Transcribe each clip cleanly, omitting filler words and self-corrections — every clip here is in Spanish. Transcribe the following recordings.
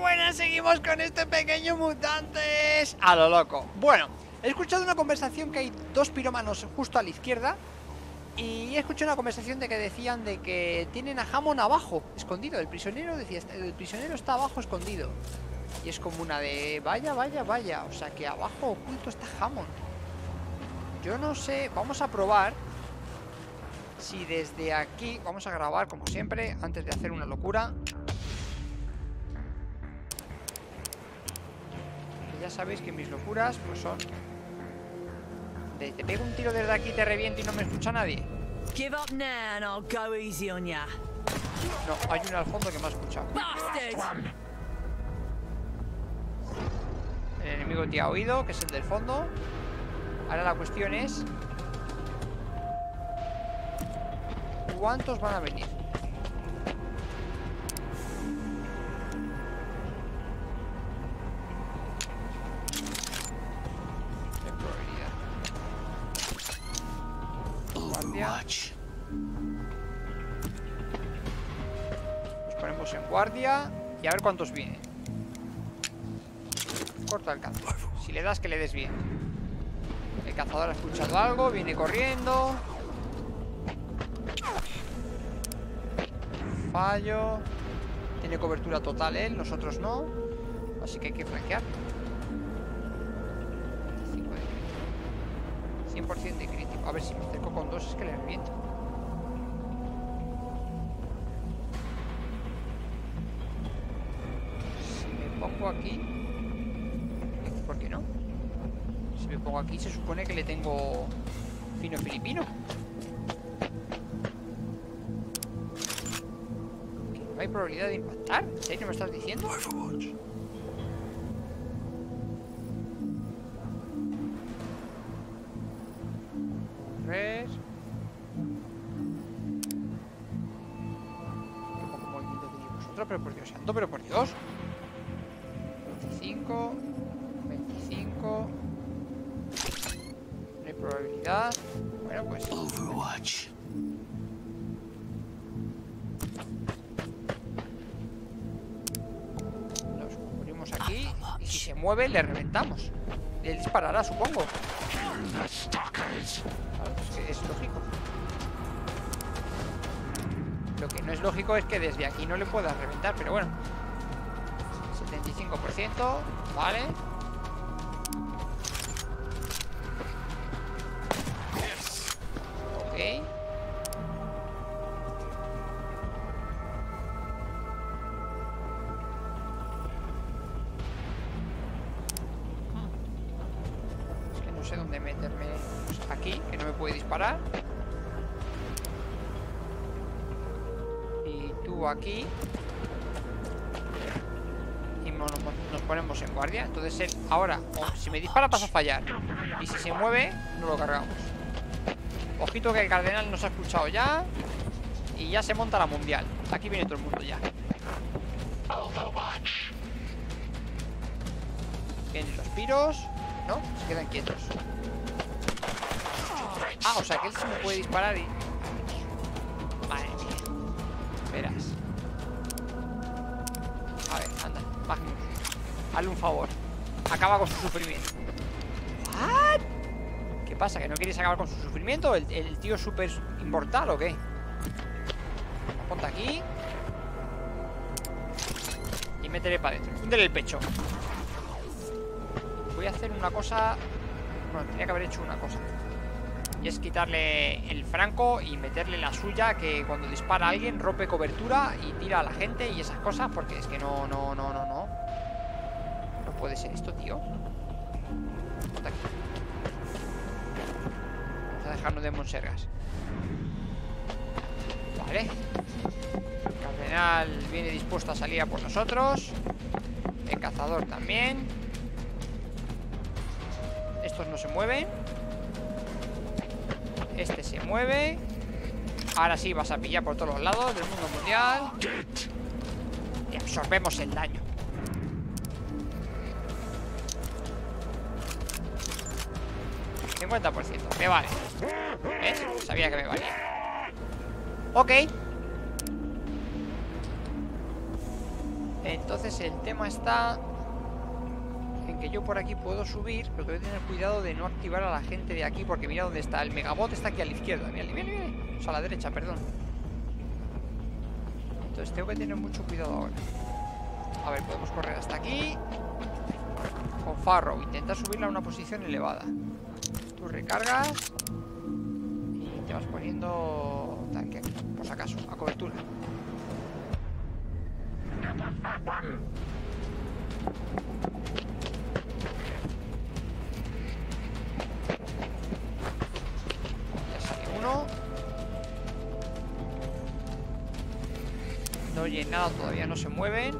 buenas, seguimos con este pequeño mutantes a lo loco. Bueno, he escuchado una conversación que hay dos pirómanos justo a la izquierda. Y he escuchado una conversación de que decían de que tienen a Hammond abajo, escondido. El prisionero decía, el prisionero está abajo escondido. Y es como una de, vaya, vaya, vaya. O sea que abajo oculto está Hammond. Yo no sé, vamos a probar si desde aquí, vamos a grabar como siempre, antes de hacer una locura. Ya sabéis que mis locuras pues son de, te pego un tiro desde aquí, te reviento y no me escucha nadie. Give up now and I'll go easy on ya. No, hay uno al fondo que me ha escuchado. Bastard! El enemigo te ha oído, que es el del fondo. Ahora la cuestión es ¿cuántos van a venir? Nos ponemos en guardia y a ver cuántos vienen. Corta el cazador. Si le das, que le des bien. El cazador ha escuchado algo, viene corriendo. Fallo. Tiene cobertura total él, nosotros no. Así que hay que flanquear. 100% de crítico. A ver si me acerco con dos, es que le reviento. Si me pongo aquí, ¿por qué no? Si me pongo aquí se supone que le tengo fino filipino. ¿Que no hay probabilidad de impactar? ¿En serio me estás diciendo? Pero por Dios santo, pero por Dios. 25 25. No hay probabilidad. Bueno, pues Overwatch. Nos cubrimos aquí. Y si se mueve, le reventamos. Él disparará, supongo. Claro, es que es lógico. Lo que no es lógico es que desde aquí no le puedas reventar, pero bueno. 75%, vale. Ok. Es que no sé dónde meterme. Pues aquí, que no me puede disparar. Aquí y nos ponemos en guardia. Entonces él ahora, si me dispara pasa a fallar, y si se mueve no lo cargamos. Ojito que el cardenal nos ha escuchado ya y ya se monta la mundial. Aquí viene todo el mundo ya. Vienen los piros. No, se quedan quietos. Ah, o sea que él se me puede disparar y... Madre mía. Verás. A ver, anda, Magnus. Hazle un favor. Acaba con su sufrimiento. ¿What? ¿Qué pasa? ¿Que no quieres acabar con su sufrimiento? ¿El tío es súper inmortal o qué? Ponte aquí. Y métele para adentro. Húndele el pecho. Voy a hacer una cosa. Bueno, tenía que haber hecho una cosa. Y es quitarle el franco y meterle la suya, que cuando dispara a alguien rompe cobertura y tira a la gente y esas cosas, porque es que no puede ser esto, tío. Ponte aquí. Vamos a dejarnos de monsergas. Vale. El cardenal viene dispuesto a salir a por nosotros. El cazador también. Estos no se mueven. Este se mueve. Ahora sí vas a pillar por todos los lados del mundo mundial. Y absorbemos el daño. $50%, me vale. ¿Ves? Sabía que me valía. Ok. Entonces el tema está en que yo por aquí puedo subir, pero tengo que tener cuidado de no activar a la gente de aquí, porque mira dónde está. El megabot está aquí a la izquierda. Mira, mira, mira. O sea, a la derecha, perdón. Entonces tengo que tener mucho cuidado ahora. A ver, podemos correr hasta aquí. Con Farrow, intentar subirla a una posición elevada. Tú recargas y te vas poniendo tanque aquí, por si acaso, a cobertura. Ya sale uno. No oye nada, todavía no se mueven.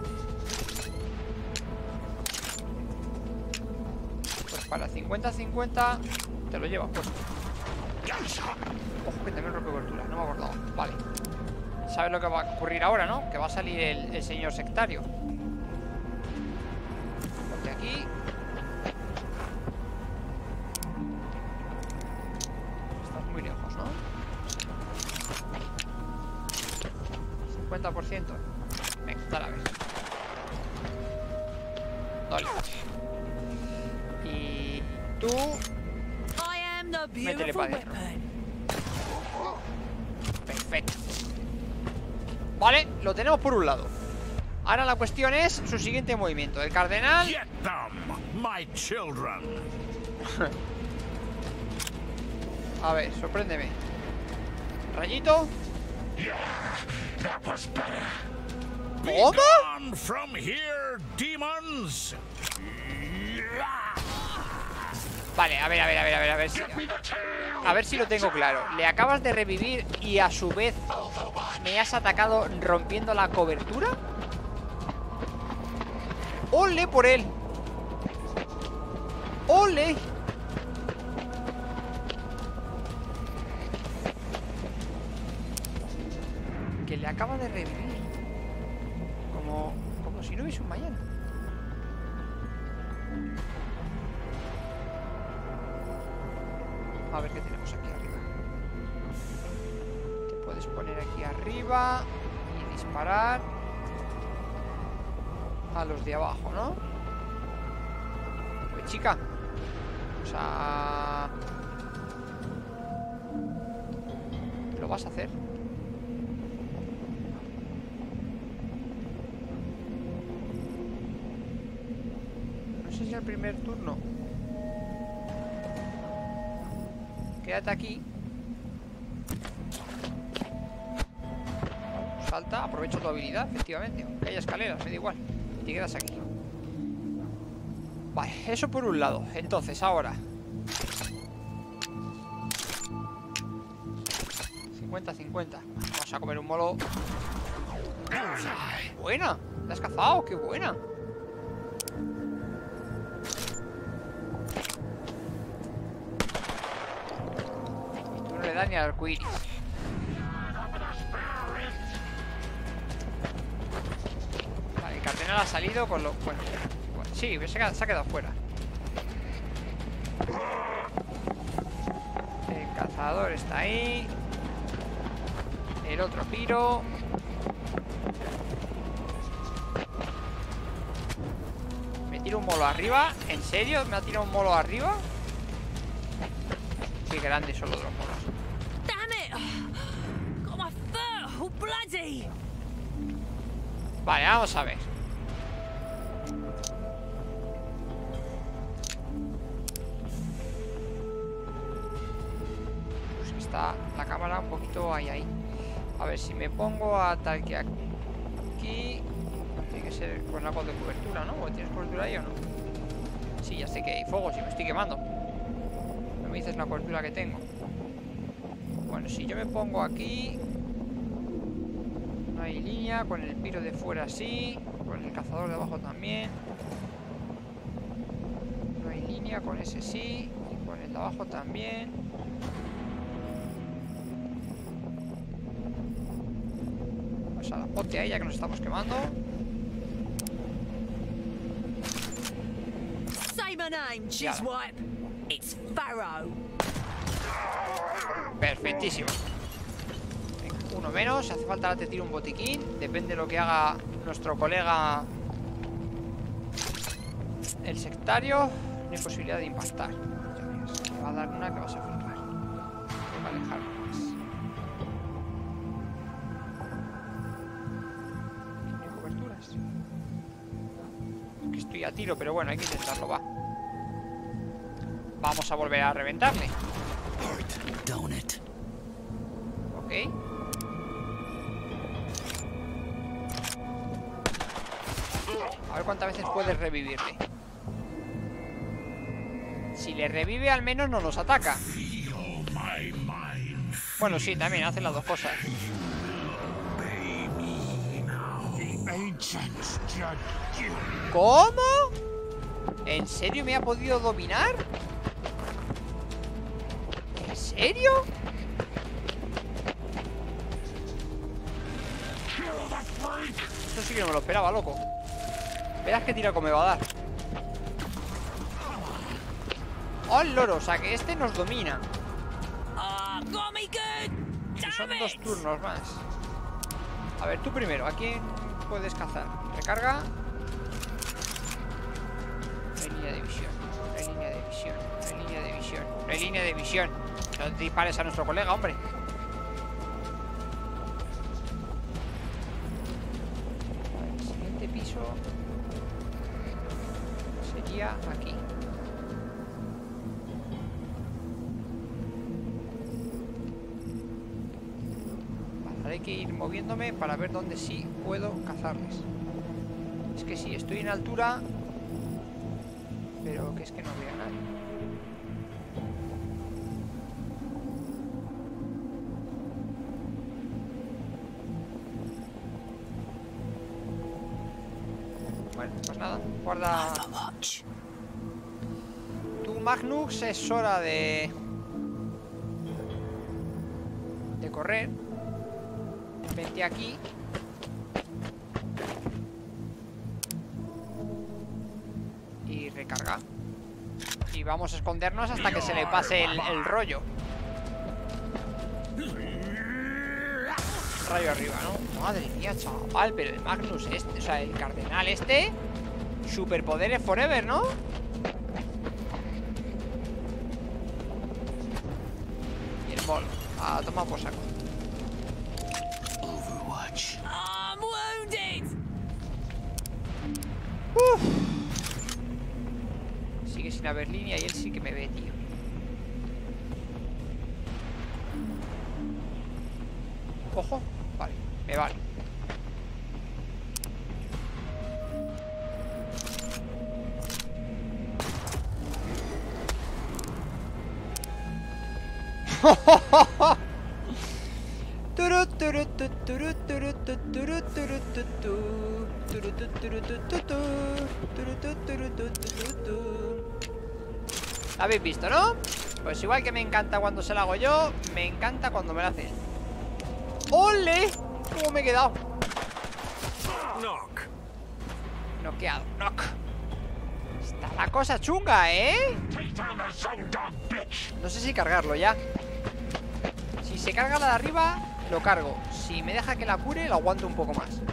Pues para 50-50 te lo llevas puesto. Ojo que también rompe cobertura, no me he acordado. Vale. ¿Sabes lo que va a ocurrir ahora, no? Que va a salir el señor sectario. Ponte aquí. Estás muy lejos, ¿no? 50%. Venga, dale a ver. Dale. Y tú I am the métele beautiful para adentro. weapon. Perfecto. Vale, lo tenemos por un lado. Ahora la cuestión es su siguiente movimiento. El cardenal. Get them, my children. A ver, sorpréndeme. Rayito. Be ¿Cómo? gone from here, demons. Vale, a ver si... A ver si lo tengo claro. Le acabas de revivir y a su vez me has atacado rompiendo la cobertura. ¡Ole por él! ¡Ole! Que le acaba de revivir. Como si no hubiese un mañana. A ver qué tenemos aquí arriba. Te puedes poner aquí arriba y disparar a los de abajo, ¿no? Pues chica, o sea, ¿lo vas a hacer? No sé si es el primer turno. Quédate aquí. Salta, aprovecho tu habilidad, efectivamente. Aunque haya escaleras, me da igual. Y te quedas aquí. Vale, eso por un lado. Entonces, ahora 50-50. Vamos a comer un molo. Buena, la has cazado, qué buena. Tú no le das ni al arcoíris. Vale, el cardenal ha salido con lo... Bueno, sí, se ha quedado fuera. El cazador está ahí. El otro piro. ¿Me tiro un molo arriba? ¿En serio? ¿Me ha tirado un molo arriba? Qué grandes son los dos molos. Damn it! Got my foot all bloody. Vale, vamos a ver. Pues está la cámara un poquito ahí. A ver, si me pongo a tal que aquí... Tiene que ser con algo de cobertura, ¿no? ¿O tienes cobertura ahí o no? Sí, ya sé que hay fuego, si me estoy quemando. No me dices la cobertura que tengo. Bueno, si yo me pongo aquí... No hay línea, con el piro de fuera sí, con el cazador de abajo también. No hay línea, con ese sí, y con el de abajo también. Pues a la pote ahí, ya que nos estamos quemando. Say my name, Chiswipe. It's Farrow. Perfectísimo. Venga, uno menos, si hace falta te tiro un botiquín. Depende de lo que haga nuestro colega El sectario, no hay posibilidad de impactar. Me va a dar una que vas a flipar. Tengo que alejarme más. ¿No hay coberturas? Es que estoy a tiro, pero bueno, hay que intentarlo, va. Vamos a volver a reventarle. Ok. A ver cuántas veces puedes revivirle. Si le revive, al menos no nos ataca. Bueno, sí, también hace las dos cosas. ¿Cómo? ¿En serio me ha podido dominar? ¿En serio? Esto sí que no me lo esperaba, loco. Verás qué tiraco me va a dar. ¡Oh, el loro! O sea, que este nos domina. Y son 2 turnos más. A ver, tú primero. ¿A quién puedes cazar? Recarga. No hay línea de visión. No hay línea de visión. No hay línea de visión. No hay línea de visión. No dispares a nuestro colega, hombre. El siguiente piso sería aquí. Hay que ir moviéndome para ver dónde sí puedo cazarles. Es que sí, estoy en altura, pero que es que no veo a nadie. Bueno, pues nada, guarda. Tú, Magnus, es hora de correr. Vente aquí. Y recarga. Y vamos a escondernos hasta que se le pase el rollo. Rayo arriba, ¿no? Madre mía, chaval. Pero el Magnus este, o sea, el cardenal este, superpoderes forever, ¿no? Y el bol. A tomar por saco. I'm wounded. Sigue sin haber línea y él sí que me ve, tío. Ojo, vale, me vale. ¿Habéis visto, no? Pues igual que me encanta cuando se la hago yo, me encanta cuando me la hacen. ¡Ole! ¿Cómo me he quedado? Noqueado, knock. Está la cosa chunga, ¿eh? No sé si cargarlo ya. Si se carga la de arriba, lo cargo. Si me deja que la cure, lo aguanto un poco más.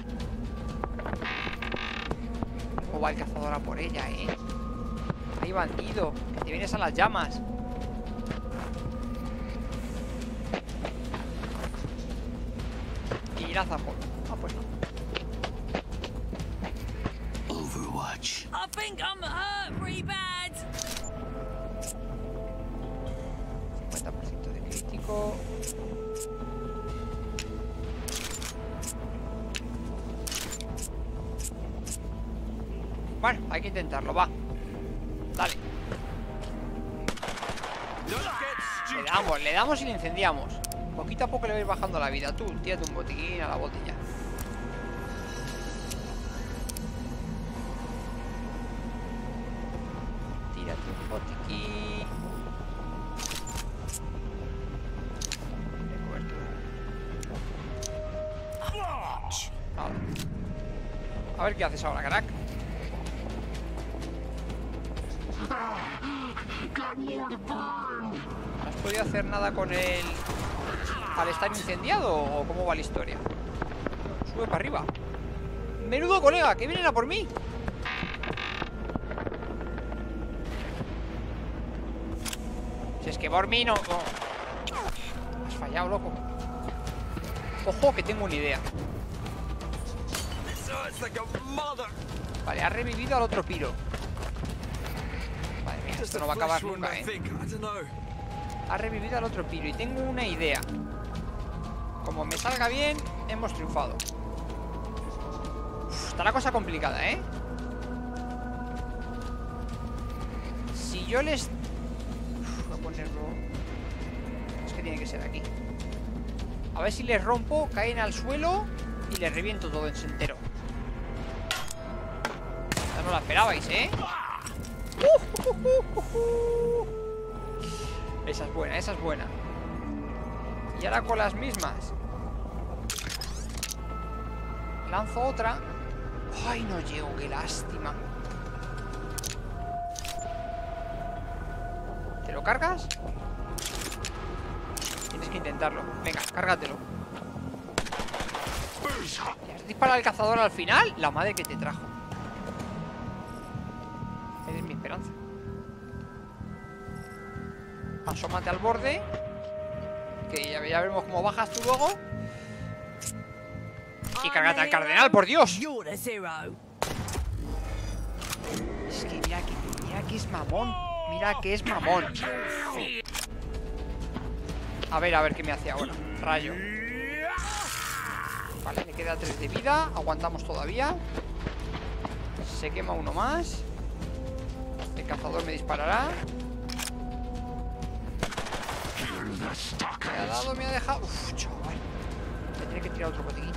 ¿Cómo va el cazador a por ella, eh? Ay, bandido, que te vienes a las llamas. Y lanza por. Ah, pues no. Overwatch. I think I'm hurt pretty bad. 50% de crítico. Bueno, hay que intentarlo, va. Dale. Le damos y le incendiamos. Poquito a poco le vais bajando la vida. Tú, tírate un botiquín a la botella. Tírate un botiquín. De cobertura. Vale. A ver qué haces ahora, crack. ¿Has podido hacer nada con él al estar incendiado o cómo va la historia? Sube para arriba. Menudo colega, que vienen a por mí. Si es que por mí no... oh. Has fallado, loco. Ojo, que tengo una idea. Vale, ha revivido al otro piro. Madre mía, esto no va a acabar nunca, Ha revivido al otro piro y tengo una idea. Como me salga bien, hemos triunfado. Uf, está la cosa complicada, ¿eh? Si yo les... Uf, voy a ponerlo... Es que tiene que ser aquí. A ver si les rompo, caen al suelo y les reviento todo en su entero. Esta no la esperabais, ¿eh? Esa es buena, esa es buena. Y ahora con las mismas lanzo otra. Ay, no llego, qué lástima. ¿Te lo cargas? Tienes que intentarlo. Venga, cárgatelo. ¿Te has disparado al cazador al final? La madre que te trajo. Eres mi esperanza. Asómate al borde. Que ya veremos cómo bajas tú luego. Y cárgate al cardenal, por Dios. You're the zero. Es que mira que es mamón. Mira que es mamón. A ver qué me hace ahora. Rayo. Vale, le queda 3 de vida. Aguantamos todavía. Se quema uno más. El cazador me disparará. Me ha dado, me ha dejado. Uf, chaval. Tendré que tirar otro botiquín.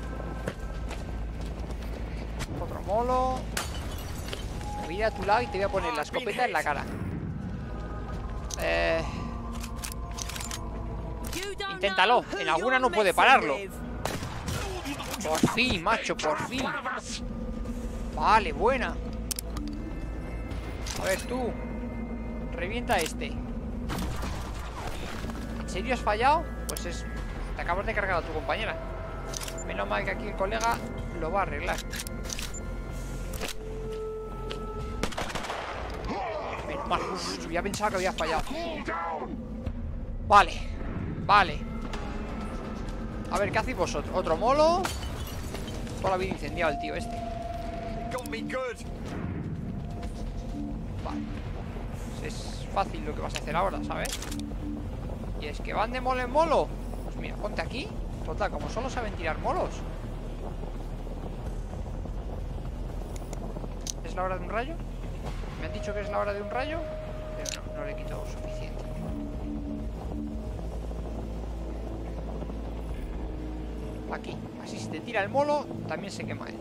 Otro molo. Me voy a ir a tu lado y te voy a poner la escopeta en la cara. Inténtalo. En alguna no puede pararlo. Por fin, macho, por fin. Vale, buena. A ver, tú. Revienta este. ¿En serio has fallado? Pues es... Te acabas de cargar a tu compañera. Menos mal que aquí el colega lo va a arreglar. Menos mal. Uf, yo ya pensaba que había fallado. Vale. Vale. A ver, ¿qué hacéis vosotros? Otro molo. Toda la vida incendiado el tío este. Vale. Es fácil lo que vas a hacer ahora, ¿sabes? Y es que van de molo en molo. Pues mira, ponte aquí. Total, como solo saben tirar molos. ¿Es la hora de un rayo? Me han dicho que es la hora de un rayo, pero no le he quitado suficiente. Aquí, así si te tira el molo, también se quema él.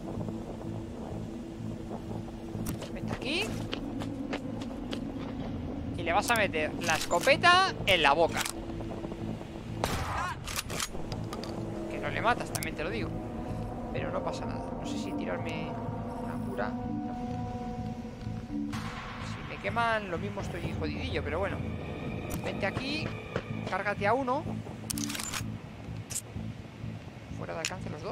Vete aquí. Y le vas a meter la escopeta en la boca. Que no le matas, también te lo digo. Pero no pasa nada. No sé si tirarme una cura. Si me queman, lo mismo estoy jodidillo, pero bueno. Vente aquí. Cárgate a uno. Fuera de alcance los dos.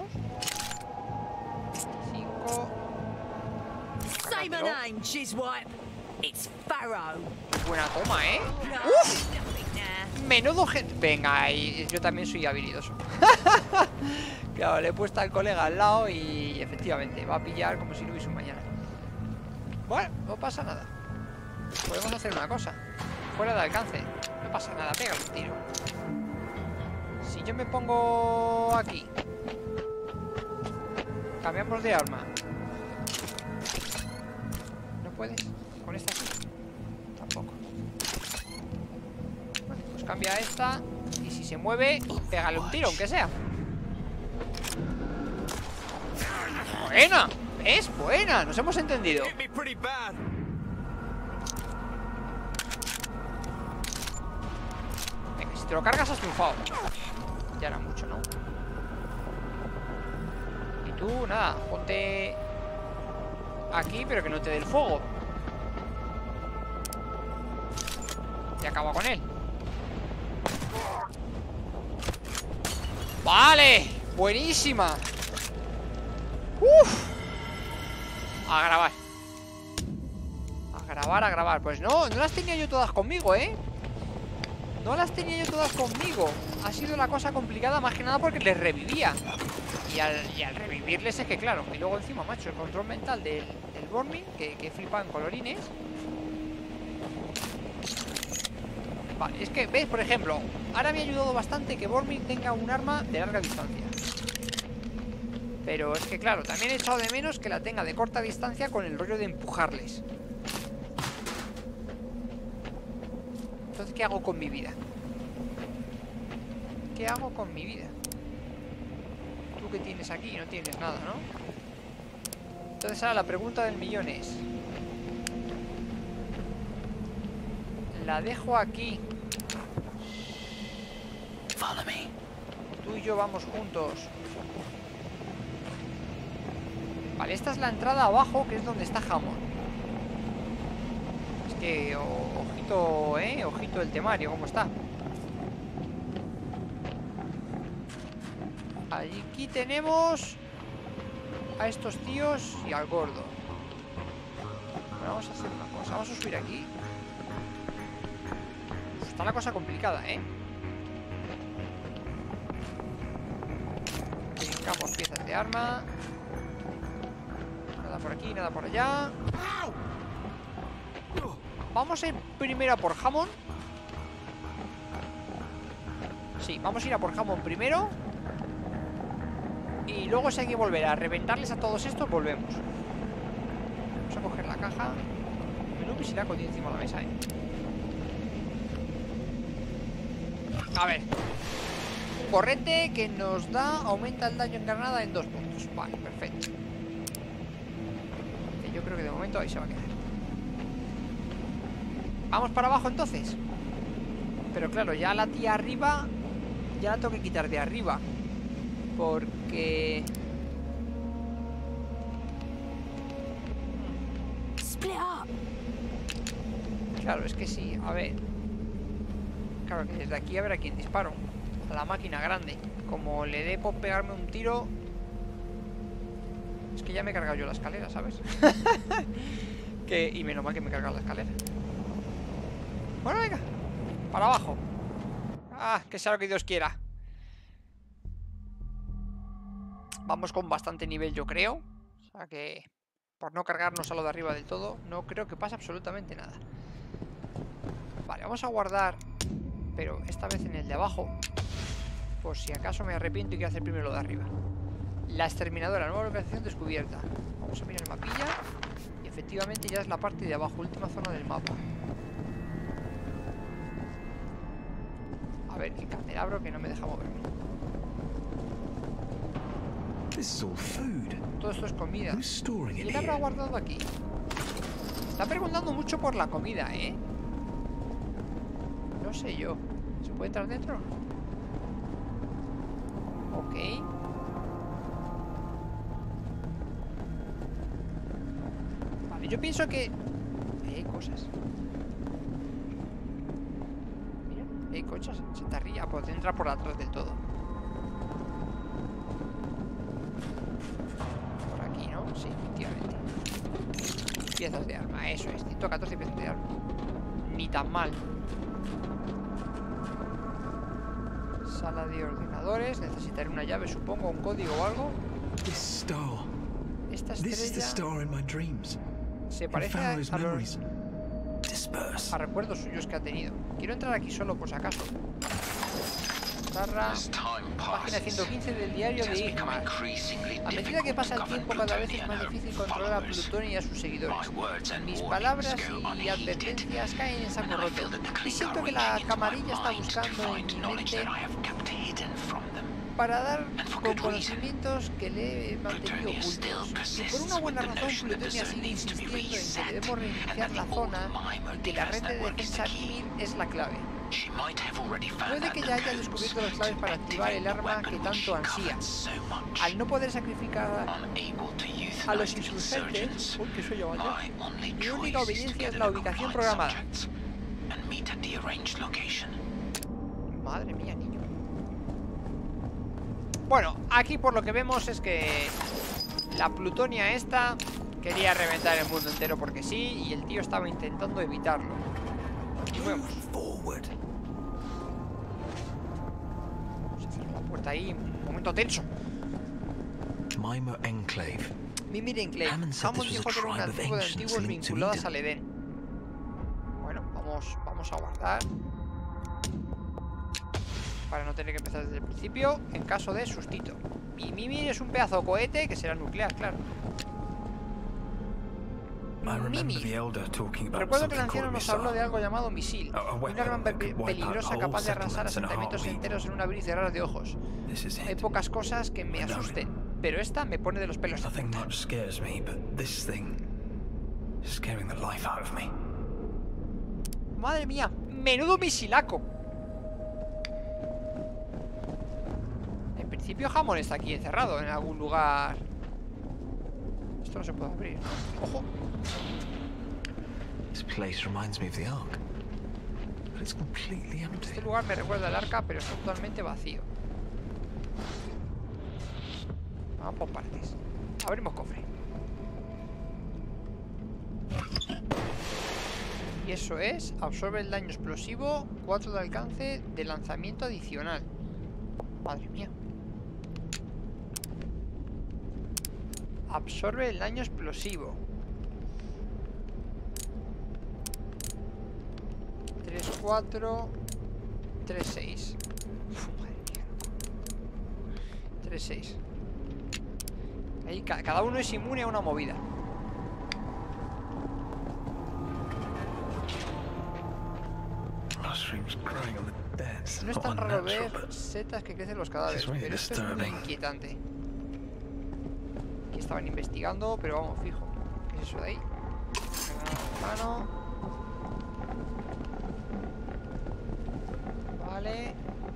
5. Say my name, Jizwipe. It's Pharaoh. Buena toma, ¿eh? No, ¡Uf! nothing there. Menudo gente. Venga, yo también soy habilidoso. Claro, le he puesto al colega al lado y efectivamente va a pillar como si no hubiese un mañana. Bueno, no pasa nada. Podemos hacer una cosa. Fuera de alcance. No pasa nada, pégale un tiro. Si yo me pongo aquí. Cambiamos de arma. ¿No puedes? ¿Con esta sí? Tampoco. Vale, pues cambia a esta. Y si se mueve, pégale un tiro, aunque sea. Buena. Es buena. Nos hemos entendido. Venga, si te lo cargas has triunfado. Ya era mucho, ¿no? Y tú, nada, ponte aquí, pero que no te dé el fuego. Y acaba con él. Vale, buenísima. Uf. A grabar. A grabar, a grabar. Pues no las tenía yo todas conmigo, ¿eh? No las tenía yo todas conmigo. Ha sido la cosa complicada más que nada porque les revivía. Y al revivirles es que claro. Y luego encima, macho, el control mental del Bormin, que flipa en colorines. Vale, es que, ¿ves? Por ejemplo, ahora me ha ayudado bastante que Bormin tenga un arma de larga distancia. Pero es que claro, también he echado de menos que la tenga de corta distancia con el rollo de empujarles. Entonces, ¿qué hago con mi vida? ¿Qué hago con mi vida? ¿Tú qué tienes aquí? No tienes nada, ¿no? Entonces ahora la pregunta del millón es... La dejo aquí. Tú y yo vamos juntos. Vale, esta es la entrada abajo, que es donde está Hammond. Es que, ojito, ojito el temario, ¿cómo está? Aquí tenemos a estos tíos y al gordo. Bueno, vamos a hacer una cosa. Vamos a subir aquí. Uf, está la cosa complicada, ¿eh? Brincamos piezas de arma. Nada por aquí, nada por allá. Vamos a ir primero a por Hammond. Sí, vamos a ir a por Hammond primero. Y luego si hay que volver a reventarles a todos estos, volvemos. Vamos a coger la caja. Menudo pisiraco tiene encima de la mesa, A ver. Un correte que nos da, aumenta el daño en granada en 2 puntos. Vale, perfecto. Yo creo que de momento ahí se va a quedar. Vamos para abajo entonces. Pero claro, ya la tía arriba ya la tengo que quitar de arriba. Porque... Split up. Claro, es que sí, a ver. Claro, que desde aquí a ver a quién disparo. A la máquina grande. Como le dé por pegarme un tiro... Es que ya me he cargado yo la escalera, ¿sabes? Y menos mal que me he cargado la escalera. Bueno, venga. Para abajo. Ah, que sea lo que Dios quiera. Vamos con bastante nivel, yo creo. O sea que... Por no cargarnos a lo de arriba del todo, no creo que pase absolutamente nada. Vale, vamos a guardar... Pero esta vez en el de abajo. Por si acaso me arrepiento y quiero hacer primero lo de arriba. La exterminadora, nueva localización descubierta. Vamos a mirar el mapilla. Y efectivamente ya es la parte de abajo, última zona del mapa. A ver, el candelabro que no me deja moverme. Todo esto es comida. ¿Quién habrá guardado aquí? Está preguntando mucho por la comida, ¿eh? No sé yo. ¿Se puede entrar dentro? Ok. Vale, yo pienso que... hay cosas. Mira, hay cosas. Chatarrilla. Puedo entrar por atrás del todo. Por aquí, ¿no? Sí, efectivamente. Piezas de arma, eso es. 114 piezas de arma. Ni tan mal. Sala de ordenadores. Necesitaré una llave, supongo, un código o algo. Esta estrella se parece a recuerdos suyos que ha tenido. Quiero entrar aquí solo por si acaso. Página 115 del diario de Igmar. A medida que pasa el tiempo, cada vez es más difícil controlar a Plutonia y a sus seguidores. Mis palabras y advertencias caen en saco roto. Y siento que la camarilla está buscando en mi mente para dar con conocimientos que le he mantenido ocultos. Y por una buena razón, Plutonia sigue insistiendo en que debemos reiniciar la zona y que la red de defensa Mir es la clave. Puede que ya haya descubierto las claves para activar el arma que tanto ansía. Al no poder sacrificar a los insurgentes, uy, que soy yo, mi única obediencia es la ubicación programada. Madre mía, niño. Bueno, aquí por lo que vemos es que la Plutonia esta quería reventar el mundo entero porque sí, y el tío estaba intentando evitarlo. Continuemos. puerta ahí, un momento tenso. Mimir Enclave. Mimir Enclave. Hammond said Hammond this was dijo a que era una tribe of tribu de ancients antiguos linked to vinculadas Eden. al Edén. Bueno, vamos a guardar para no tener que empezar desde el principio en caso de sustito. Y Mimir es un pedazo de cohete que será nuclear, claro. Mimir. Recuerdo que el anciano nos habló de algo llamado misil, un arma peligrosa capaz de arrasar asentamientos enteros en un abrir y cerrar de ojos. Hay pocas cosas que me asusten, pero esta me pone de los pelos de Nothing punta. much scares me, but this thing is scaring the life out of me. Madre mía, menudo misilaco. En principio Hammond está aquí encerrado en algún lugar. Esto no se puede abrir. Ojo. This place reminds me of the Ark, but it's completely empty. Este lugar me recuerda al arca, pero está totalmente vacío. Vamos por partes. Abrimos cofre. Y eso es, absorbe el daño explosivo, 4 de alcance de lanzamiento adicional. Madre mía. Absorbe el daño explosivo. 3, 4, 3, 6. Madre mía. 3, 6. Ahí cada uno es inmune a una movida. No es tan raro ver setas que crecen los cadáveres, pero esto es muy inquietante. Aquí estaban investigando, pero vamos, fijo. ¿Qué es eso de ahí? Mano. Vale.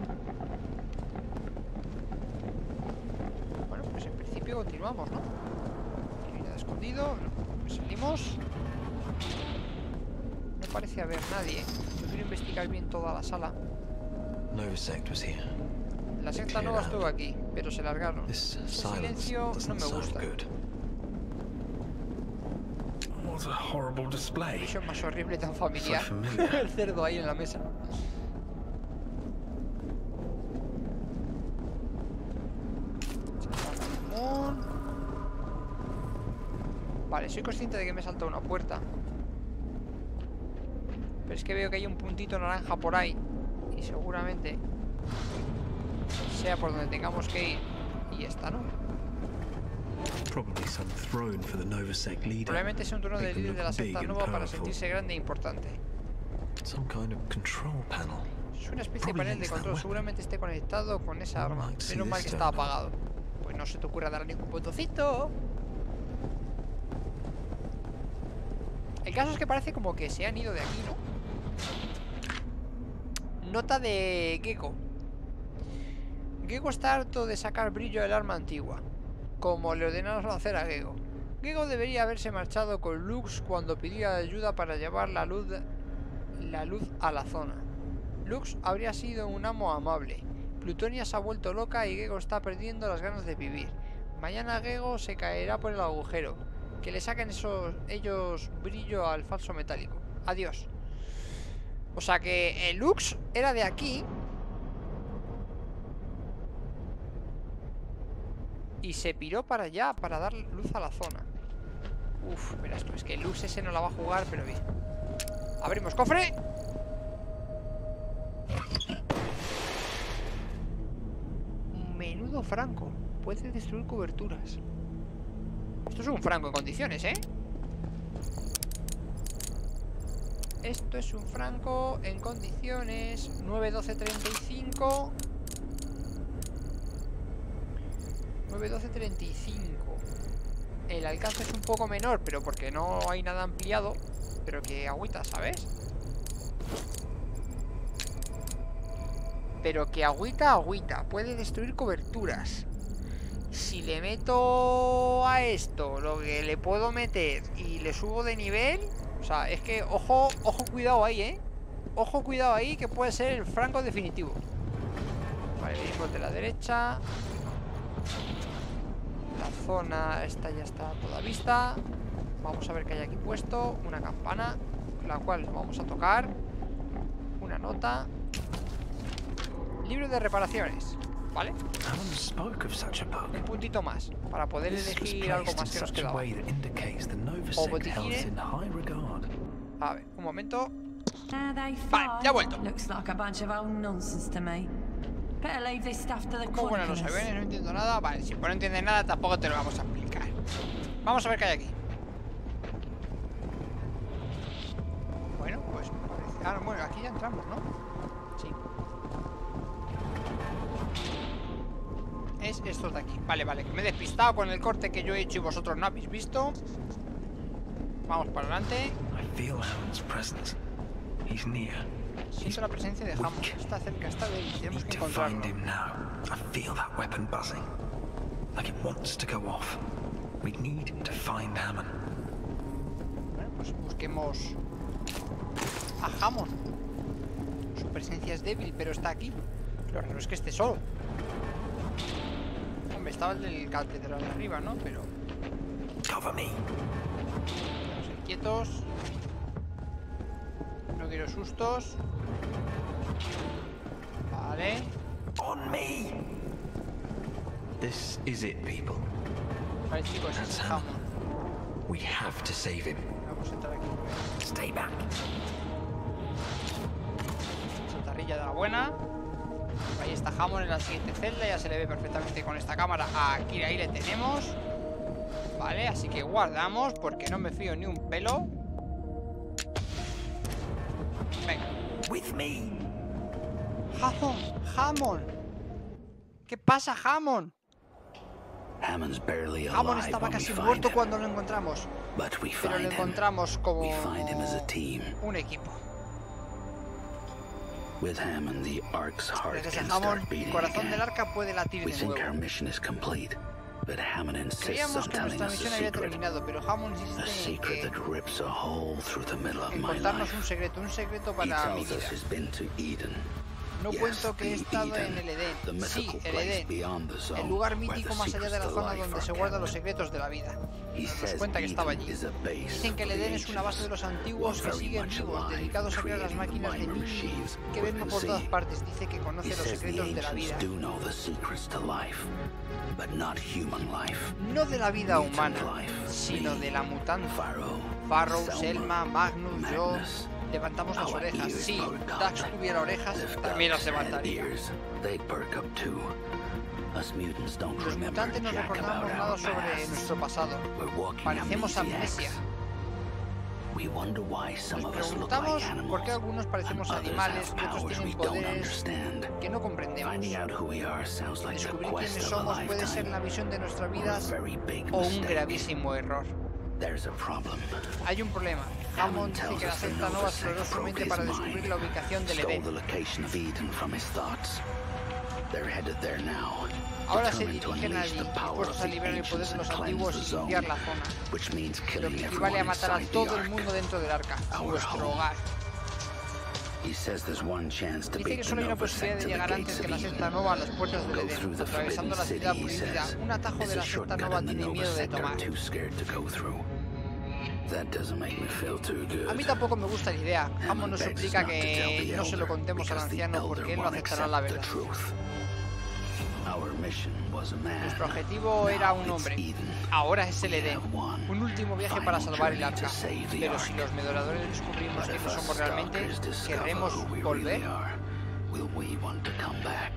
Bueno, pues en principio continuamos, ¿no? Unidad escondido. No, pues salimos. No parece haber nadie. Yo quiero investigar bien toda la sala. Novasect was here. La secta nueva estuvo aquí, pero se largaron. This Ese silence silencio no doesn't me sound gusta. good. What a horrible display. Visión más horrible, tan familiar. So familiar. El cerdo ahí en la mesa. Vale, soy consciente de que me he saltado una puerta. Pero es que veo que hay un puntito naranja por ahí. Y seguramente sea por donde tengamos que ir. Y esta, ¿no? Probably some throne for the Novasect leader. Probablemente sea un trono del líder de la secta nueva para sentirse grande e importante. Some kind of control panel. Es una especie de panel de control. Seguramente esté conectado con esa arma. Menos mal que está apagado. Pues no se te ocurra dar ningún botoncito. El caso es que parece como que se han ido de aquí, ¿no? Nota de Gecko. Gecko está harto de sacar brillo del arma antigua, como le ordenaron hacer a Gecko. Gecko debería haberse marchado con Lux cuando pidió ayuda para llevar la luz a la zona. Lux habría sido un amo amable. Plutonia se ha vuelto loca y Gecko está perdiendo las ganas de vivir. Mañana Gecko se caerá por el agujero. Que le saquen ellos brillo al falso metálico. Adiós. O sea que el Lux era de aquí. Y se piró para allá para dar luz a la zona. Uf, verás tú, es que el Lux ese no la va a jugar, pero bien. Abrimos cofre. Menudo franco. Puede destruir coberturas. Esto es un franco en condiciones, ¿eh? Esto es un franco en condiciones. 9-12-35. 9-12-35. El alcance es un poco menor, pero porque no hay nada ampliado. Pero que agüita, ¿sabes? Pero que agüita. Puede destruir coberturas. Si le meto a esto lo que le puedo meter y le subo de nivel, o sea, es que ojo cuidado ahí, ojo cuidado ahí, que puede ser el franco definitivo. Vale, venimos de la derecha. La zona esta ya está a toda vista. Vamos a ver qué hay aquí puesto. Una campana, la cual vamos a tocar. Una nota. Libro de reparaciones. ¿vale? Hammond spoke of such a book. Un puntito más para poder This was elegir algo placed in más que nos such a quedaba. way that indicates the Nova O sect held botiquines. in high regard. A ver, un momento. There they Vale, fall. ya he vuelto. Looks like a bunch of old nonsense to me. Better leave this stuff to the ¿Cómo vuelan los chroniclers. aviones? No entiendo nada. Vale, si no entiendes nada tampoco te lo vamos a explicar. Vamos a ver qué hay aquí. Bueno, pues parece... Ah, bueno, aquí ya entramos, ¿no? Sí. Es estos de aquí. Vale, vale, que me he despistado con el corte que yo he hecho y vosotros no habéis visto. Vamos para adelante. I feel Hammond's presence. He's near. Siento la presencia de Hammond. Está cerca, está débil. Tenemos Need que to find encontrarlo. him now. I feel that weapon buzzing. Like it wants to go off. We need to find Hammond. Bueno, pues busquemos a Hammond. Su presencia es débil, pero está aquí. Lo raro es que esté solo. Hombre, estaba el del catedral de arriba, ¿no? Pero Cover me. vamos a ir quietos. No quiero sustos. Vale. On me. This is it, people. Vale, chicos, ese es Hammond. We have to save him. Vamos a entrar aquí. Stay back. Saltarrilla de la buena. Ahí está Hammond en la siguiente celda. Ya se le ve perfectamente con esta cámara. Aquí, ahí le tenemos. Vale, así que guardamos porque no me fío ni un pelo. Venga. With me. Hammond. ¿Qué pasa, Hammond? Hammond's barely Hammond alive estaba when we casi find muerto him, cuando lo encontramos. but we Pero lo find him. encontramos como We find him as a team. un equipo. With Hammond, the Ark's heart Gracias can a Hammond, start el beating corazón del again. arca puede latir We de think our nuevo. mission is complete, but Hammond insists Creíamos on que telling nuestra us a misión había secret. terminado, pero Hammond A insiste en secret que that rips a hole through the middle of en my contarnos life. un secreto He para mi tells us vida. he's been to Eden. No Yes, cuento que he the estado Eden, en el Edén. the Sí, mythical el place Edén. beyond the zone, El lugar where mítico the más allá de la secrets to zona life donde are se guardan kept. los secretos de la vida. He Nos says cuenta que estaba Eden allí. is a base Dicen que el for the Edén es una base de los ancients, antiguos que very siguen much vivos, alive, dedicados a crear las creating the máquinas de minor mí machines que vemos por todas within partes. Dice que He conoce los says the secretos de la vida. ancients do know the secrets to life, but not human life. No de la vida Mutant humana, life, sino me, de la mutante. Pharaoh, Selma, Magnus, yo Magnus. levantamos las Our orejas. ears Si perk up. Dax tuviera orejas, If también las ducks had levantaría. ears, they'd perk up too. Us mutants don't Los remember mutantes no jack recordamos about nada our sobre past. nuestro pasado. We're walking Parecemos amnesiacs. amnesia. We wonder why some Nos of us look preguntamos like por qué animals, algunos parecemos and others animales have y otros powers we tienen don't poderes understand. que no comprendemos. Finding out who we are sounds like the Descubrir quest quiénes of a somos puede ser lifetime, la visión de nuestras or a vidas very big o un mistake. gravísimo error. There's a problem. Hay un problema. Hammond dice tells que la us the secta Nova Nova exploró sect su broke mente his para mind, descubrir la ubicación del stole Edén. the location of Eden from his thoughts. They're headed there now, Ahora se determined to dirigen unleash allí, the power of dispuestos a the liberar el poder ancients de and los cleanse antiguos the y zone, limpiar la zona, which means lo killing que everyone equivale a matar a inside todo the el Ark. mundo dentro del arca, Our nuestro home. hogar. He says there's one chance to Dice beat que the solo hay una Nova posibilidad sect de to the llegar gates antes que of la secta Eden. Nova a las puertas del Go Edén, through the atravesando forbidden la ciudad city, he prohibida, says. un atajo It's de a la secta shortcut Nova and the tiene Nova miedo de sect are tomar. too scared to go through. That doesn't make me feel too A mí good. tampoco me gusta la idea. Hammond Hammond nos begs us suplica not to tell que the no se lo elder, contemos al because the anciano elder porque él no won't aceptará accept la the verdad. truth. Our mission was a man. Nuestro objetivo era Now un it's hombre. Eden. Ahora es el We Edén. have one Un último viaje final para salvar el journey to arca. save the Pero Ark. si los medoradores descubrimos But quiénes if us somos realmente, stalkers discover ¿querremos who we volver? really are, will we want to come back?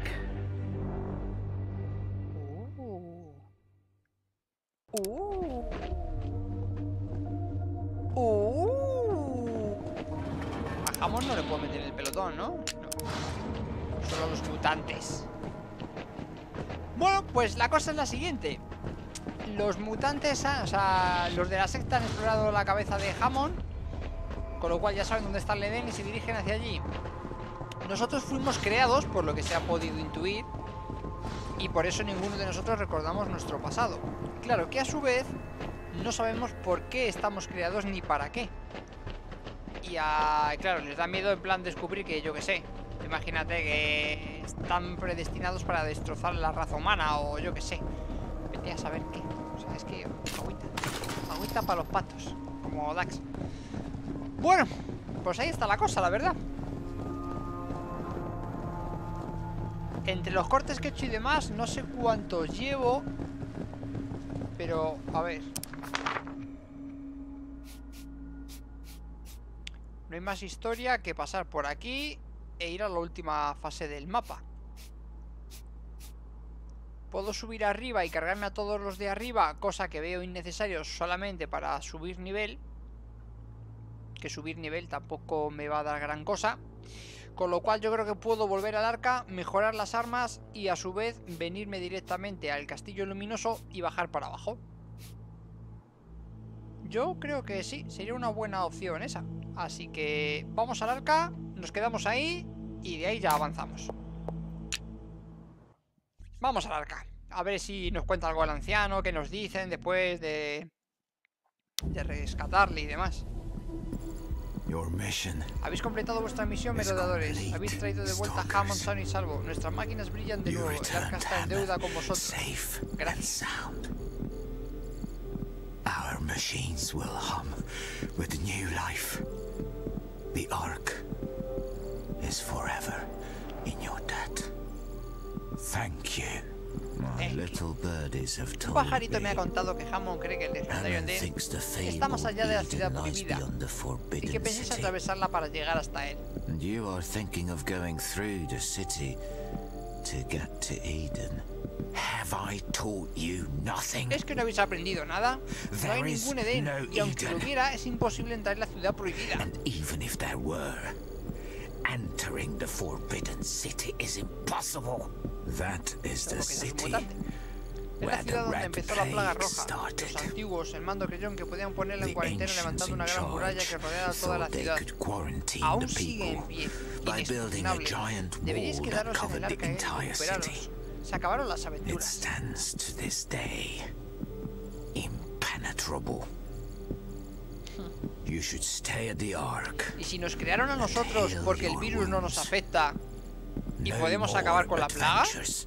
A Hammond no le puedo meter en el pelotón, ¿no? No. Solo a los mutantes. Bueno, pues la cosa es la siguiente. Los mutantes, o sea, los de la secta han explorado la cabeza de Hammond, con lo cual ya saben dónde está el Edén y se dirigen hacia allí. Nosotros fuimos creados, por lo que se ha podido intuir, y por eso ninguno de nosotros recordamos nuestro pasado. Claro que a su vez no sabemos por qué estamos creados ni para qué. Y claro, les da miedo en plan descubrir que, yo qué sé, imagínate que están predestinados para destrozar la raza humana o yo qué sé. Vete a saber qué. O sea, es que agüita para los patos, como Dax. Bueno, pues ahí está la cosa, la verdad. Entre los cortes que he hecho y demás, no sé cuántos llevo. Pero, a ver. No hay más historia que pasar por aquí e ir a la última fase del mapa. Puedo subir arriba y cargarme a todos los de arriba, cosa que veo innecesario solamente para subir nivel. Que subir nivel tampoco me va a dar gran cosa. Con lo cual yo creo que puedo volver al arca, mejorar las armas y a su vez venirme directamente al castillo luminoso y bajar para abajo. Yo creo que sí, sería una buena opción esa. Así que vamos al arca, nos quedamos ahí y de ahí ya avanzamos. Vamos al arca. A ver si nos cuenta algo el anciano, qué nos dicen después de rescatarle y demás. Habéis completado vuestra misión, merodeadores. Habéis traído de vuelta a Hammond sano y salvo. Nuestras máquinas brillan de nuevo. El arca está en deuda con vosotros. Gracias. Our machines will hum with new life. The Ark is forever in your debt. Thank you. My little birdies have Un told pajarito me me. ha contado que Hammond cree que el legendario Hammond Ender thinks the está más allá de la fabled ciudad Eden lies prohibida beyond the y que forbidden penséis city. atravesarla para llegar hasta él. And you are thinking of going through the city to get to Eden. Have I taught you nothing? ¿Es que no habéis aprendido nada? No hay There is ningún Edén, no y aunque lo Eden. hubiera, es imposible entrar en la ciudad prohibida. And even if there were, entering the forbidden city is impossible. That is Solo the que es un city mutante. Es la where the ciudad donde Red empezó la plaga Plague roja. started. Los antiguos, el mando creyeron que podían ponerla en The cuarentena ancients levantando in una gran muralla que charge rodeara toda la thought they ciudad. could quarantine Aún the sigue en people pie, by building a inexpugnable. giant Deberíais wall that quedaros en el covered the arca y entire city. recuperaros. Se acabaron las It aventuras. stands to this day impenetrable. You should stay at the Ark. Y si nos crearon a nosotros porque el virus no nos afecta y No podemos more acabar con la plaga, adventures.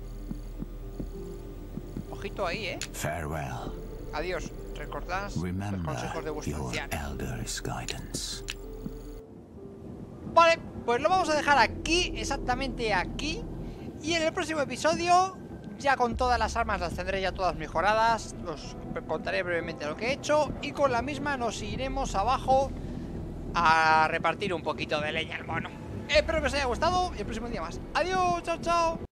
ojito ahí, Farewell. Adiós. Recordad los Remember consejos de vuestro your anciano. elders' guidance. Vale, pues lo vamos a dejar aquí, exactamente aquí. Y en el próximo episodio, ya con todas las armas las tendré ya todas mejoradas. Os contaré brevemente lo que he hecho. Y con la misma nos iremos abajo a repartir un poquito de leña al mono. Espero que os haya gustado y el próximo día más. Adiós, chao, chao.